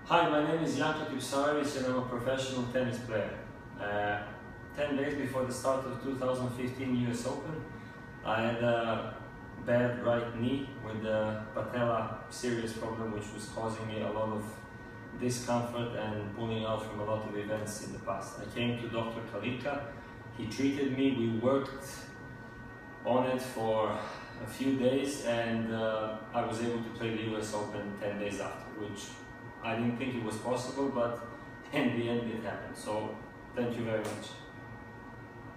Hi, my name is Janko Tipsarević and I'm a professional tennis player. 10 days before the start of 2015 US Open, I had a bad right knee with a patella serious problem which was causing me a lot of discomfort and pulling out from a lot of events in the past. I came to Dr. Kalika, he treated me, we worked on it for a few days and I was able to play the US Open 10 days after, which I didn't think it was possible, but in the end it happened. So thank you very much.